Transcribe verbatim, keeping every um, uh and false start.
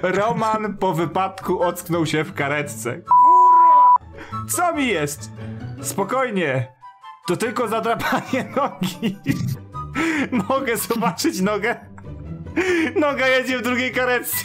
Roman po wypadku ocknął się w karetce. Kurwa! Co mi jest? Spokojnie. To tylko zadrapanie nogi. Mogę zobaczyć nogę? Noga jedzie w drugiej karetce.